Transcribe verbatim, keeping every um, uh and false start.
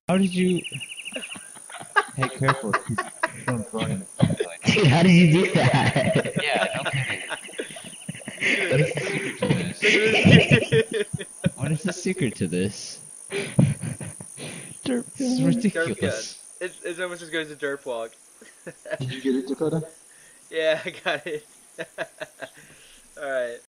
How did you... Hey, careful. Don't throw him. Dude, how did you do that? Yeah, okay. What is the secret to this? What is the secret to this? Derp This is gun. ridiculous. Derp gun. It's, it's almost as good as a derp walk. Did you get it, Dakota? Yeah, I got it. Alright.